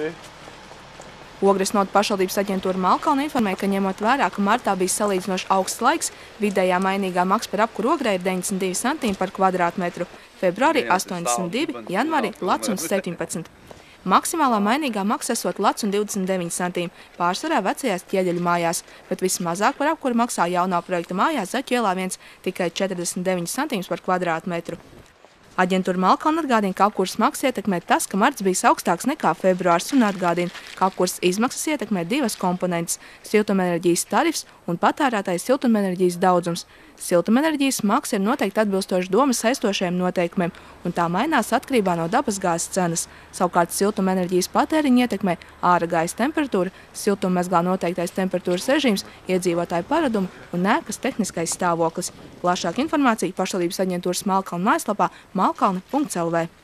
Ogres Notu pašvaldības aģentūra Malkalna informē, ka ņemot vērā, ka martā bija salīdzinoši augsts laiks, vidējā mainīgā maksa par apkuru Ogrē ir 92 centimi par kvadrātmetru, februārī 82, janvārī Lats un 17. Maksimālā mainīgā maksa esot Lats un 29 centimi, pārsvarā vecajās Ķieģeļu mājās, bet vismazāk par apkuru maksā jaunā projekta mājās Zaķu ielā 1 tikai 49 centimus par kvadrātmetru. Aģentūra Malkalna atgādina, ka apkures maksas ietekmē tas, ka marts bijis augstāks nekā februārs, un atgādina, ka apkures izmaksas ietekmē divas komponentes – siltumenerģijas tarifs un patērētais siltumenerģijas daudzums. Siltumenerģijas maksa ir noteikti atbilstoši domas saistošajiem noteikumiem, un tā mainās atkarībā no dabasgāzes cenas. Savukārt siltumenerģijas patēriņu ietekmē ārā gaisa temperatūra, siltummezglā noteiktais temperatūras režīms, iedzīvotāju paradumi un ēkas tehniskais stāvoklis. Plašāka informācija pašvaldības aģentūras Malkalna mājaslapā malkalne.lv.